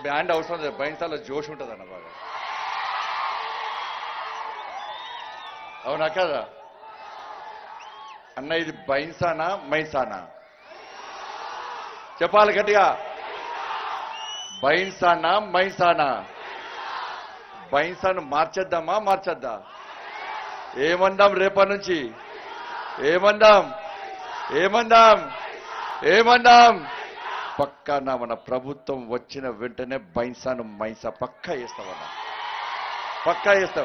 Band అవసరం లేదు, బైన్సాలో జోష్ ఉంటుంది అన్న బాగా. అవునా కదా అన్న? ఇది బైన్సానా మైన్సానా? చెప్పాలి గట్టిగా. బైన్సానా మైన్సానా? బైన్సాను మార్చేద్దామా మార్చద్దా? ఏమందాం రేపటి నుంచి? ఏమందాం ఏమందాం ఏమందాం? పక్కా మన ప్రభుత్వం వచ్చిన వెంటనే బైన్సాను మైన్సా పక్కా వేస్తామన్నా, పక్కా వేస్తాం.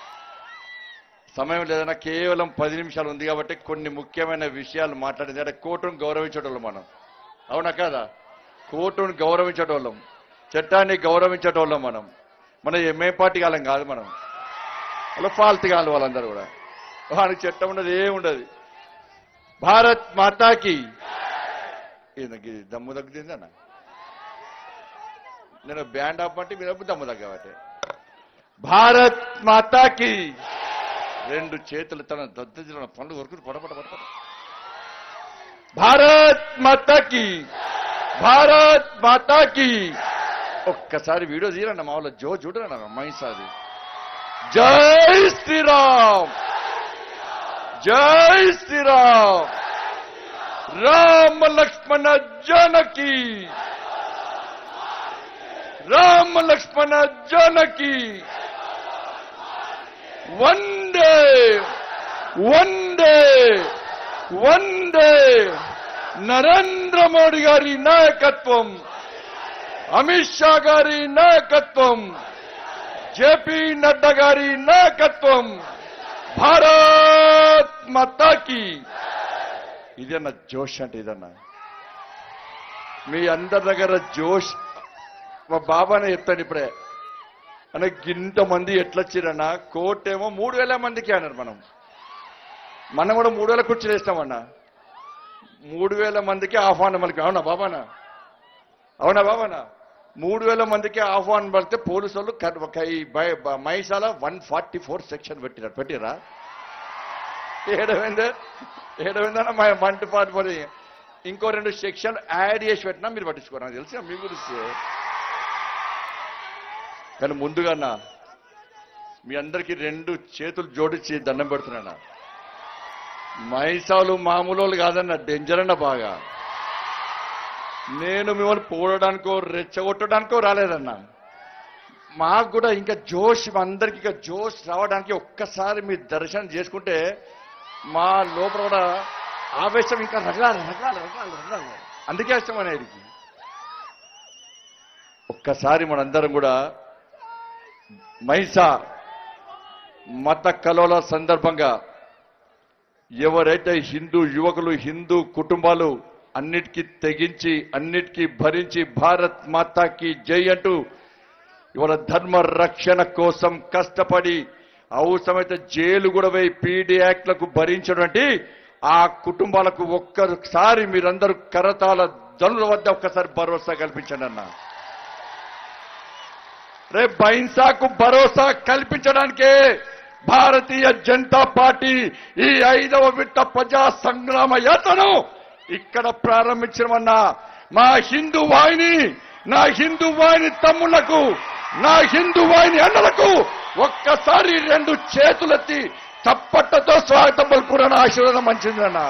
సమయం లేదన్నా, కేవలం 10 నిమిషాలు ఉంది కాబట్టి కొన్ని ముఖ్యమైన విషయాలు మాట్లాడింది. అంటే కోర్టును గౌరవించేటోళ్ళం మనం, అవునా కదా? కోర్టును గౌరవించేటోళ్ళం, చట్టాన్ని గౌరవించేటోళ్ళం మనం. మన ఎంఏ పార్టీ కాలం కాదు మనం, అలా ఫాల్తు కాదు వాళ్ళందరూ కూడా. వానికి చట్టం ఉండదు, ఏముండదు. భారత్ మాతాకి దమ్ము తగ్గుతుంది అన్న. నేను బ్యాండ్ ఆపమంటే మీరు దమ్ము తగ్గబట్టే. భారత్ మాతాకి 2 చేతులు తన దద్దన పండ్లు కొరకు పడపడ పడపడ. భారత్ మాతాకి, భారత్ మాతాకి. ఒక్కసారి వీడియో తీరన్న మా వాళ్ళ జో చూడరన్న మైసాది. జై శ్రీరామ్, జై శ్రీరామ్. రామ లక్ష్మణ జానకి, రామ లక్ష్మణ జానకి. వందే వందే వందే. నరేంద్ర మోడీ గారి నాయకత్వం, అమిత్ షా గారి నాయకత్వం, జేపీ నడ్డా గారి నాయకత్వం. భారత్ మాతాకి. ఇదన్న జోష్ అంటే, ఇదన్నా మీ అందరి దగ్గర జోష్. మా బాబానే చెప్తాను ఇప్పుడే అన్న, ఇంతమంది ఎట్లొచ్చిరన్నా? కోర్టేమో 3000 మందికి అన్నారు. మనం కూడా 3000 కుర్చీలు వేస్తామన్నా. 3000 మందికి ఆహ్వానం మనకి. అవునా బాబానా? అవునా బాబానా? 3000 మందికి ఆహ్వానం పడితే పోలీసు వాళ్ళు మైసాల 144 సెక్షన్ పెట్టిరా. ఏడవైందన్నా మా మంటి పాటు పడి ఇంకో 2 సెక్షన్లు యాడ్ చేసి పెట్టినా మీరు పట్టించుకోరా, నాకు తెలిసి మీ గురించి. కానీ ముందుగా మీ అందరికీ 2 చేతులు జోడించి దండం పెడుతున్నా. మైసాలు మామూలు కాదన్న, డేంజర్ అన్న బాగా. నేను మిమ్మల్ని పోడడానికో రెచ్చగొట్టడానికో రాలేదన్నా. మాకు కూడా ఇంకా జోష్, అందరికి ఇంకా జోష్ రావడానికి ఒక్కసారి మీ దర్శనం చేసుకుంటే మా లోపల కూడా ఆవేశం ఇంకా రగలాలి రగలాలి రగలాలి రగలాలి. అందుకే ఇష్టం అనేది. ఒక్కసారి మనందరం కూడా మైసా మత కలోల సందర్భంగా ఎవరైతే హిందూ యువకులు, హిందూ కుటుంబాలు అన్నిటికీ తెగించి, అన్నిటికీ భరించి భారత్ మాతాకి జై అంటూ ఇవాళ ధర్మ రక్షణ కోసం కష్టపడి అవసరమైతే జైలు కూడా పోయి పీడీ యాక్ట్లకు భరించినటువంటి ఆ కుటుంబాలకు ఒక్కసారి మీరందరూ కరతాల ధనుల వద్ద ఒక్కసారి భరోసా కల్పించండి అన్న. రేపు బైన్సాకు భరోసా కల్పించడానికే భారతీయ జనతా పార్టీ ఈ 5వ విడత ప్రజా సంగ్రామ యాత్రను ఇక్కడ ప్రారంభించమన్నా. మా హిందూ వాహిని, నా హిందూ వాహిని తమ్ముళ్లకు, నా హిందూ వాహిని అన్నలకు ఒక్కసారి 2 చేతులెత్తి చప్పట్టతో స్వాగతం పలుకున్న ఆశీర్వాదం మంచిందన్నా.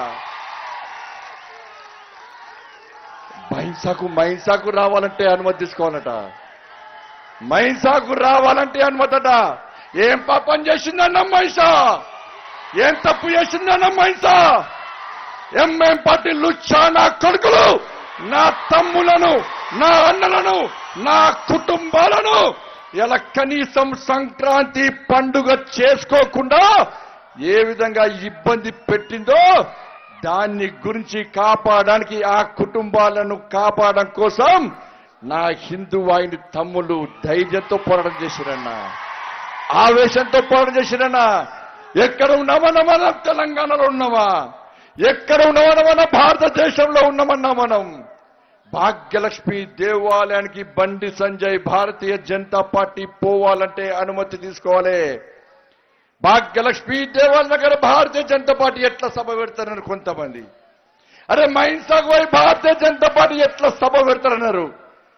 మైన్సాకు రావాలంటే అనుమతి తీసుకోవాలట. మైన్సాకు రావాలంటే అనుమతట. ఏం పాపం చేసిందన్న మైన్సా? ఏం తప్పు చేసిందన్న మైన్సా? ఎంఎం పార్టీ లుచ్చా నా కొడుకులు, నా తమ్ములను, నా అన్నలను, నా కుటుంబాలను ఇలా కనీసం సంక్రాంతి పండుగ చేసుకోకుండా ఏ విధంగా ఇబ్బంది పెట్టిందో దాన్ని గురించి కాపాడడానికి, ఆ కుటుంబాలను కాపాడడం కోసం నా హిందూ వాహిని తమ్ముళ్ళు ధైర్యంతో పోరాటం చేసిరన్నా, ఆవేశంతో పోరాటం చేసిరన్నా. ఎక్కడ ఉన్నామన్నా మనం తెలంగాణలో ఉన్నామా? ఎక్కడ ఉన్నామన్నా మన భారతదేశంలో ఉన్నామన్నా మనం. భాగ్యలక్ష్మి దేవాలయానికి బండి సంజయ్ భారతీయ జనతా పార్టీ పోవాలంటే అనుమతి తీసుకోవాలి. భాగ్యలక్ష్మి దేవాలయం దగ్గర భారతీయ జనతా పార్టీ ఎట్లా సభ పెడతారన్నారు కొంతమంది. అరే మైన్సాకు పోయి భారతీయ జనతా పార్టీ ఎట్లా సభ పెడతారన్నారు.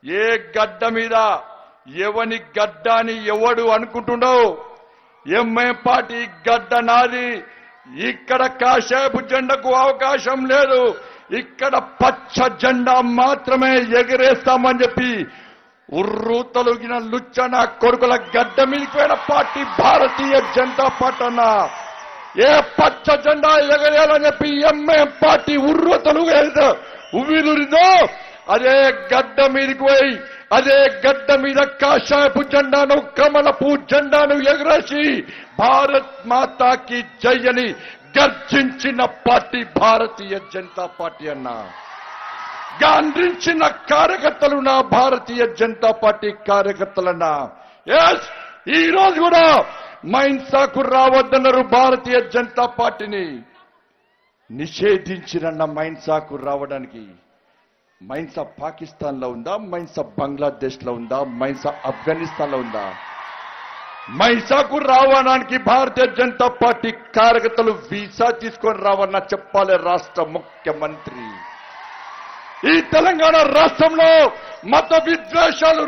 ఏ గడ్డ మీద ఎవని గడ్డ అని ఎవడు అనుకుంటుండవు. ఎంఐఎం పార్టీ గడ్డ నాది. ఇక్కడ కాషాయపు జెండాకు అవకాశం లేదు. ఇక్కడ పచ్చ జెండా మాత్రమే ఎగరేస్తామని చెప్పి ఉర్రు తొలగిన లుచ్చన కొడుకుల గడ్డ మీదకి పోయిన పార్టీ భారతీయ జనతా పార్టీ అన్న. ఏ పచ్చ జెండా ఎగరేయాలని చెప్పి ఎంఐఎం పార్టీ ఉర్రు తొలగ ఉవ్విలురిందో అదే గడ్డ మీదకి పోయి అదే గడ్డ మీద కాషాయపు జెండాను కమలపు జెండాను ఎగరేసి భారత్ మాతాకి జై అని గర్జించిన పార్టీ భారతీయ జనతా పార్టీ అన్న. గాంధించిన కార్యకర్తలు నా భారతీయ జనతా పార్టీ కార్యకర్తలన్నా. ఎస్, ఈ రోజు కూడా మైన్సాకు రావద్దన్నారు. భారతీయ జనతా పార్టీని నిషేధించిరన్న మైన్సాకు రావడానికి. మైన్సా పాకిస్తాన్ లో ఉందా, మైన్సా బంగ్లాదేశ్ లో ఉందా, మైన్సా ఆఫ్ఘనిస్తాన్ లో ఉందా? మైన్సాకు రావడానికి భారతీయ జనతా పార్టీ కార్యకర్తలు వీసా తీసుకొని రావన్న చెప్పాలి రాష్ట్ర ముఖ్యమంత్రి. ఈ తెలంగాణ రాష్ట్రంలో మత విద్వేషాలు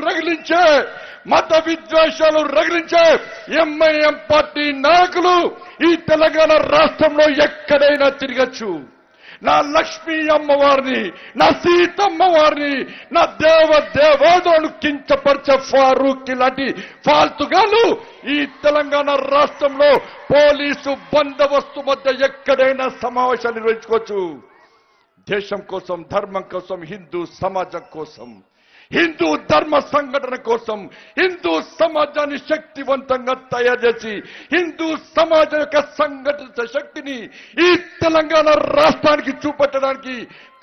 రగిలించే ఎంఐఎం పార్టీ నాయకులు ఈ తెలంగాణ రాష్ట్రంలో ఎక్కడైనా తిరగచ్చు. నా లక్ష్మీ అమ్మవారిని, నా సీతమ్మవారిని, నా దేవదేవాదులను కించపరిచే ఫారూక్ లాంటి ఫాల్తుగాలు ఈ తెలంగాణ రాష్ట్రంలో పోలీసు బందోబస్తు మధ్య ఎక్కడైనా సమావేశాలు నిర్వహించుకోవచ్చు. దేశం కోసం, ధర్మం కోసం, హిందూ సమాజం కోసం, హిందూ ధర్మ సంఘటన కోసం, హిందూ సమాజాన్ని శక్తివంతంగా తయారు చేసి హిందూ సమాజం యొక్క సంఘటిత శక్తిని ఈ తెలంగాణ రాష్ట్రానికి చూపెట్టడానికి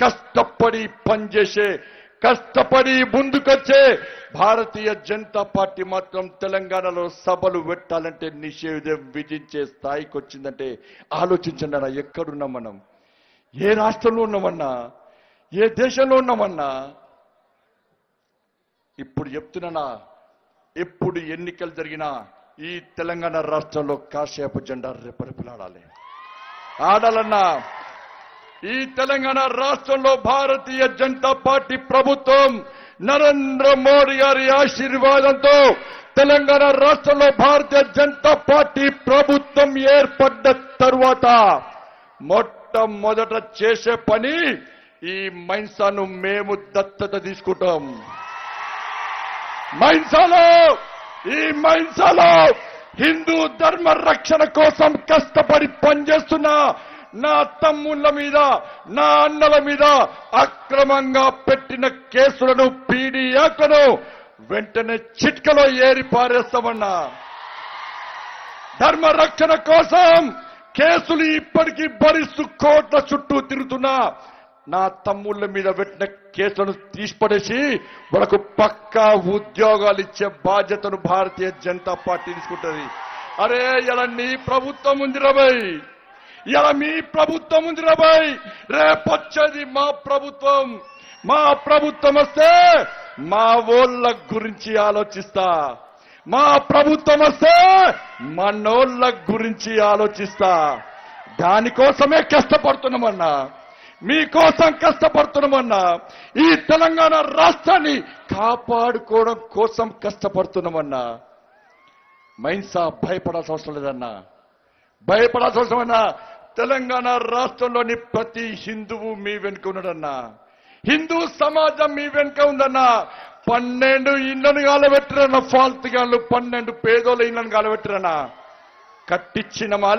కష్టపడి ముందుకొచ్చే భారతీయ జనతా పార్టీ మాత్రం తెలంగాణలో సభలు పెట్టాలంటే నిషేధం విధించే స్థాయికి వచ్చిందంటే ఆలోచించండి అన్న. ఎక్కడున్నాం మనం? ఏ రాష్ట్రంలో ఉన్నామన్నా? ఏ దేశంలో ఉన్నామన్నా? ఇప్పుడు చెప్తున్నా, ఎప్పుడు ఎన్నికలు జరిగినా ఈ తెలంగాణ రాష్ట్రంలో కాషాయపు జెండా రెపరెపలాడాలి, ఆడాలన్నా. ఈ తెలంగాణ రాష్ట్రంలో భారతీయ జనతా పార్టీ ప్రభుత్వం నరేంద్ర మోడీ గారి ఆశీర్వాదంతో తెలంగాణ రాష్ట్రంలో భారతీయ జనతా పార్టీ ప్రభుత్వం ఏర్పడ్డ తరువాత మొట్టమొదట చేసే పని ఈ మైన్సాను మేము దత్తత తీసుకుంటాం. ఈ మైన్సాలో హిందూ ధర్మ రక్షణ కోసం కష్టపడి పనిచేస్తున్న నా తమ్ముళ్ళ మీద, నా అన్నల మీద అక్రమంగా పెట్టిన కేసులను, పీడీ యాక్ట్లను వెంటనే చిట్కలో ఏరి పారేస్తామన్నా. ధర్మ రక్షణ కోసం కేసులు ఇప్పటికీ భరిస్తూ కోట్ల చుట్టూ తిరుగుతున్నా నా తమ్ముళ్ళ మీద పెట్టిన కేసులను తీసిపడేసి వాళ్ళకు పక్కా ఉద్యోగాలు ఇచ్చే బాధ్యతను భారతీయ జనతా పార్టీ తీసుకుంటుంది. అరే, ఇలా నీ ప్రభుత్వం ఉంది రాబాయ్, ఇలా మీ ప్రభుత్వం ఉంది రాబాయ్. రేపొచ్చేది మా ప్రభుత్వం వస్తే మా ఓళ్ళ గురించి ఆలోచిస్తా. మా ప్రభుత్వం వస్తే మనోళ్ళ గురించి ఆలోచిస్తా. దానికోసమే కష్టపడుతున్నామన్నా, మీకోసం కష్టపడుతున్నామన్నా. ఈ తెలంగాణ రాష్ట్రాన్ని కాపాడుకోవడం కోసం కష్టపడుతున్నామన్నా. మైన్సా భయపడాల్సిన అవసరం లేదన్నా, భయపడాల్సిన అవసరమన్నా. తెలంగాణ రాష్ట్రంలోని ప్రతి హిందువు మీ వెనుక ఉన్నాడన్నా. హిందూ సమాజం మీ వెనుక ఉందన్నా. 12 ఇళ్లను గాలబెట్టిరన్న ఫాల్తుగాళ్ళు, 12 పేదోళ్ళ ఇళ్లను గాలబెట్టిరన్నా. కట్టించినమా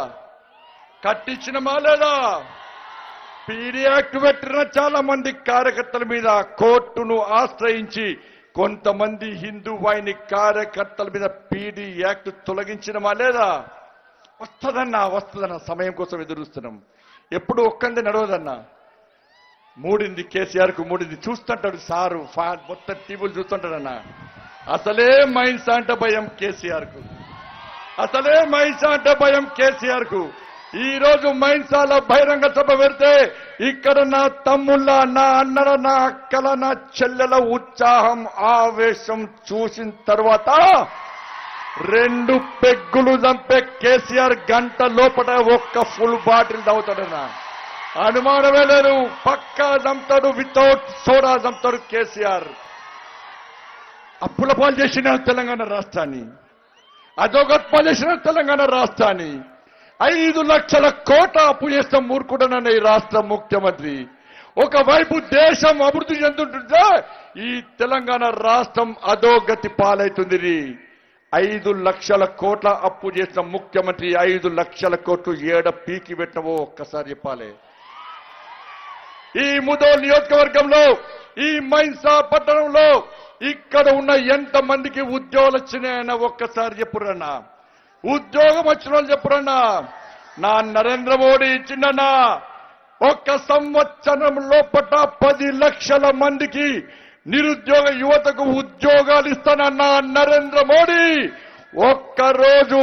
లేదా? పీడీ యాక్ట్ పెట్టిన చాలా మంది కార్యకర్తల మీద కోర్టును ఆశ్రయించి కొంతమంది హిందూ వాహిని కార్యకర్తల మీద పీడీ యాక్ట్ తొలగించినమా లేదా? వస్తుందన్నా. సమయం కోసం ఎదురుస్తున్నాం. ఎప్పుడు ఒక్కంది నడవదన్నా. మూడింది కేసీఆర్ కు, మూడింది చూస్తుంటాడు సారు, మొత్తం టీవీలు చూస్తుంటాడన్నా. అసలే మైన్సా అంటే భయం కేసీఆర్ కు. ఈ రోజు మైన్సాల బహిరంగ సభ పెడితే ఇక్కడ నా తమ్ముళ్ళ, నా అన్నల, నా అక్కల, నా చెల్లెల ఉత్సాహం, ఆవేశం చూసిన తర్వాత 2 పెగ్గులు చంపే కేసీఆర్ గంట లోపల ఒక్క ఫుల్ బాటిల్ తాగుతాడన్నా. అనుమానమే లేదు. పక్కా చంపుతాడు, వితౌట్ సోడా చంపుతాడు కేసీఆర్. అప్పుల పాలు చేసిన తెలంగాణ రాష్ట్రాన్ని, అధోగత్పాలు చేసిన తెలంగాణ రాష్ట్రాన్ని, 5 లక్షల కోట్ల అప్పు చేస్తాం మూర్ఖుడనన్న ఈ రాష్ట్ర ముఖ్యమంత్రి. ఒకవైపు దేశం అభివృద్ధి చెందుతుంటే ఈ తెలంగాణ రాష్ట్రం అధోగతి పాలవుతుంది. 5 లక్షల కోట్ల అప్పు చేసిన ముఖ్యమంత్రి 5 లక్షల కోట్లు ఏడ పీకి పెట్టవో ఒక్కసారి చెప్పాలి. ఈ ముదోల్ నియోజకవర్గంలో, ఈ మైన్సా పట్టణంలో ఇక్కడ ఉన్న ఎంతమందికి ఉద్యోగాలు వచ్చినాయన్న ఒక్కసారి చెప్పురన్నా. ఉద్యోగం వచ్చిన వాళ్ళు చెప్పురన్నా. నా నరేంద్ర మోడీ ఇచ్చిందన్నా. 1 సంవత్సరం లోపట 10 లక్షల మందికి నిరుద్యోగ యువతకు ఉద్యోగాలు ఇస్తానన్నా నరేంద్ర మోడీ. ఒక్క రోజు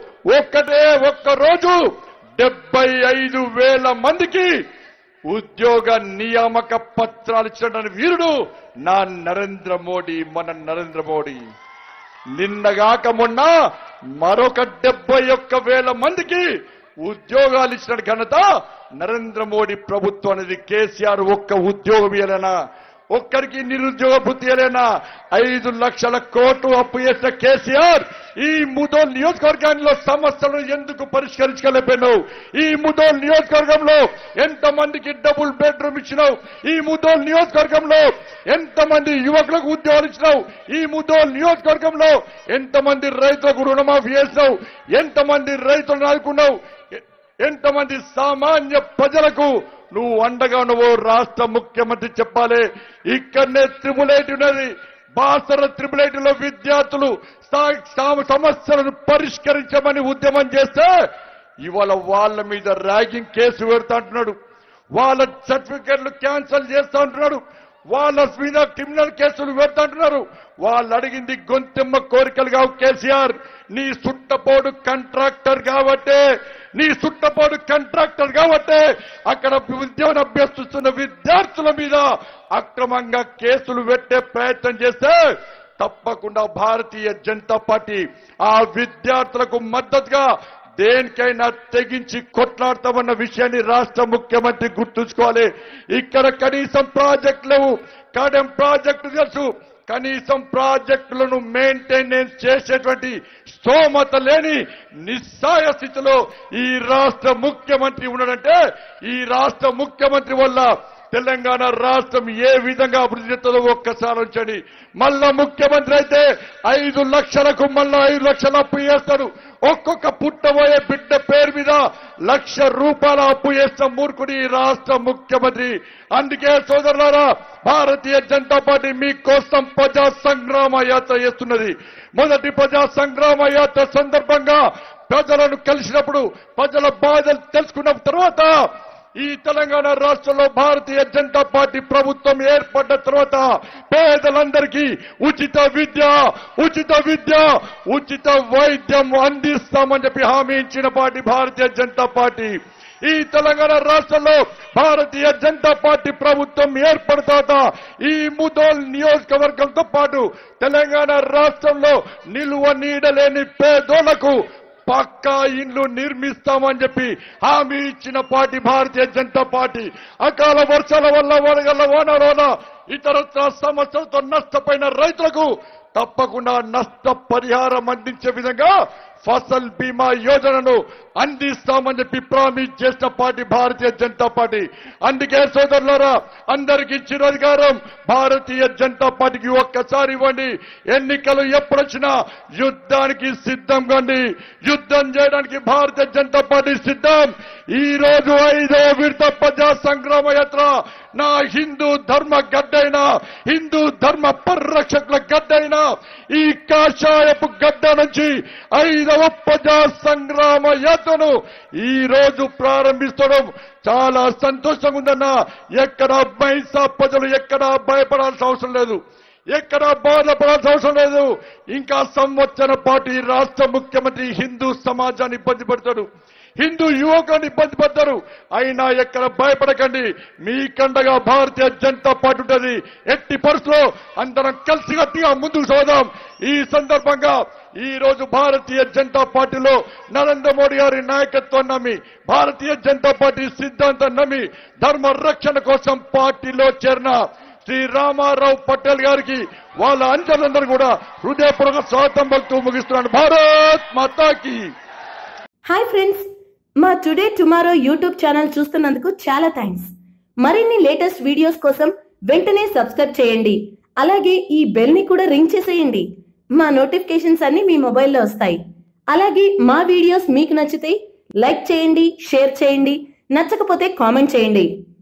75,000 మందికి ఉద్యోగ నియామక పత్రాలు ఇచ్చిన వీరుడు నా నరేంద్ర మోడీ, మన నరేంద్ర మోడీ. నిన్నగాక మొన్న మరొక 71,000 మందికి ఉద్యోగాలు ఇచ్చిన ఘనత నరేంద్ర మోడీ ప్రభుత్వం అనేది. కేసీఆర్ ఒక్క ఉద్యోగం ఇవ్వలేనా? ఒక్కరికి నిరుద్యోగ భృతి ఇవ్వలేనా? 5 లక్షల కోట్లు అప్పు చేసిన కేసీఆర్ ఈ ముదోల్ నియోజకవర్గంలో సమస్యలను ఎందుకు పరిష్కరించలేకపోయినావు? ఈ ముదోల్ నియోజకవర్గంలో ఎంతమందికి డబుల్ బెడ్రూమ్ ఇచ్చినావు? ఈ ముదోల్ నియోజకవర్గంలో ఎంతమంది యువకులకు ఉద్యోగాలు ఇచ్చినావు? ఈ ముదోల్ నియోజకవర్గంలో ఎంతమంది రైతులకు రుణమాఫీ చేసినావు? ఎంతమంది రైతులను ఆదుకున్నావు? ఎంతమంది సామాన్య ప్రజలకు నువ్వు అండగా నువ్వు రాష్ట్ర ముఖ్యమంత్రి చెప్పాలి. ఇక్కడనే త్రిబులైట్ ఉన్నది. బాసర త్రిబులైట్లో విద్యార్థులు సమస్యలను పరిష్కరించమని ఉద్యమం చేస్తే ఇవాళ వాళ్ళ మీద ర్యాగింగ్ కేసు పెడతా అంటున్నాడు. వాళ్ళ సర్టిఫికెట్లు క్యాన్సిల్ చేస్తా అంటున్నాడు. వాళ్ళ మీద క్రిమినల్ కేసులు పెడతా అంటున్నారు. వాళ్ళు అడిగింది గొంతెమ్మ కోరికలు కావు. కేసీఆర్ నీ సుట్టపోడు కాంట్రాక్టర్ కాబట్టి అక్కడ విద్యను అభ్యసిస్తున్న విద్యార్థుల మీద అక్రమంగా కేసులు పెట్టే ప్రయత్నం చేస్తే తప్పకుండా భారతీయ జనతా పార్టీ ఆ విద్యార్థులకు మద్దతుగా దేనికైనా తెగించి కొట్లాడతామన్న విషయాన్ని రాష్ట్ర ముఖ్యమంత్రి గుర్తుంచుకోవాలి. ఇక్కడ కనీసం ప్రాజెక్టులు, కడెం ప్రాజెక్టు తెలుసు, కనీసం ప్రాజెక్టులను మెయింటెనెన్స్ చేసేటువంటి స్తోమత లేని నిస్సాయ స్థితిలో ఈ రాష్ట్ర ముఖ్యమంత్రి ఉన్నాడంటే ఈ రాష్ట్ర ముఖ్యమంత్రి వల్ల తెలంగాణ రాష్ట్రం ఏ విధంగా అభివృద్ధి చెందుతుందో ఒక్కసారి ఉంచండి. మళ్ళా ముఖ్యమంత్రి అయితే 5 లక్షలకు మళ్ళా 5 లక్షల అప్పు చేస్తాడు. ఒక్కొక్క పుట్టబోయే బిడ్డ పేరు మీద ₹1,00,000 అప్పు చేస్తాం మూర్ఖుడి రాష్ట్ర ముఖ్యమంత్రి. అందుకే సోదరులారా, భారతీయ జనతా పార్టీ మీకోసం ప్రజా సంగ్రామ యాత్ర చేస్తున్నది. మొదటి ప్రజా సంగ్రామ యాత్ర సందర్భంగా ప్రజలను కలిసినప్పుడు, ప్రజల బాధలు తెలుసుకున్న తర్వాత ఈ తెలంగాణ రాష్ట్రంలో భారతీయ జనతా పార్టీ ప్రభుత్వం ఏర్పడ్డ తర్వాత పేదలందరికీ ఉచిత విద్య, ఉచిత వైద్యం అందిస్తామని చెప్పి హామీ ఇచ్చిన పార్టీ భారతీయ జనతా పార్టీ. ఈ తెలంగాణ రాష్ట్రంలో భారతీయ జనతా పార్టీ ప్రభుత్వం ఏర్పడిన తర్వాత ఈ ముదోల్ నియోజకవర్గంతో పాటు తెలంగాణ రాష్ట్రంలో నిలువ నీడలేని పేదోళ్లకు పక్కా ఇండ్లు నిర్మిస్తామని చెప్పి హామీ ఇచ్చిన పార్టీ భారతీయ జనతా పార్టీ. అకాల వర్షాల వల్ల, వడగళ్ల వానల వల్ల, ఇతరత్ర సమస్యలతో నష్టపోయిన రైతులకు తప్పకుండా నష్ట పరిహారం అందించే విధంగా ఫసల్ బీమా యోజనను అందిస్తామని చెప్పి ప్రామిస్ చేసిన పార్టీ భారతీయ జనతా పార్టీ. అందుకే సోదరులారా, అందరికీ ఇచ్చిన అధికారం భారతీయ జనతా పార్టీకి ఒక్కసారి ఇవ్వండి. ఎన్నికలు ఎప్పుడొచ్చినా యుద్ధానికి సిద్ధం కండి. యుద్ధం చేయడానికి భారతీయ జనతా పార్టీ సిద్ధం. ఈ రోజు 5వ విడత ప్రజా సంగ్రామ యాత్ర నా హిందూ ధర్మ గడ్డైనా, హిందూ ధర్మ పరిరక్షకుల గడ్డైనా ఈ కాషాయపు గడ్డ నుంచి 5వ ప్రజా సంగ్రామ యాత్రను ఈ రోజు ప్రారంభిస్తడం చాలా సంతోషంగా ఉందన్నా. ఎక్కడ మైసా ప్రజలు ఎక్కడ భయపడాల్సిన అవసరం లేదు, ఎక్కడ బాధపడాల్సిన అవసరం లేదు. ఇంకా సంవత్సరం పాటు ఈ రాష్ట్ర ముఖ్యమంత్రి హిందూ సమాజాన్ని ఇబ్బంది పెడతాడు, హిందూ యువకులను ఇబ్బంది పడతారు. అయినా ఎక్కడ భయపడకండి, మీ కండగా భారతీయ జనతా పార్టీ ఉంటుంది. ఎట్టి పరిస్థితుల్లో అందరం కలిసికట్టుగా ముందుకు సాగుదాం. ఈ సందర్భంగా ఈ రోజు భారతీయ జనతా పార్టీలో నరేంద్ర మోడీ గారి నాయకత్వం నమ్మి, భారతీయ జనతా పార్టీ సిద్ధాంతం నమ్మి ధర్మ రక్షణ కోసం పార్టీలో చేరిన శ్రీ రామారావు పటేల్ గారికి వాళ్ళ అంచెలందరూ కూడా హృదయపూర్వక స్వాగతం పలుకుతూ ముగిస్తున్నాను. భారత్ మాతాకి. హాయ్ ఫ్రెండ్స్, మా టుడే టుమారో యూట్యూబ్ ఛానల్ చూస్తున్నందుకు చాలా థ్యాంక్స్. మరిన్ని లేటెస్ట్ వీడియోస్ కోసం వెంటనే సబ్స్క్రైబ్ చేయండి. అలాగే ఈ బెల్ ని కూడా రింగ్ చేసేయండి. మా నోటిఫికేషన్స్ అన్ని మీ మొబైల్లో వస్తాయి. అలాగే మా వీడియోస్ మీకు నచ్చితే లైక్ చేయండి, షేర్ చేయండి, నచ్చకపోతే కామెంట్ చేయండి.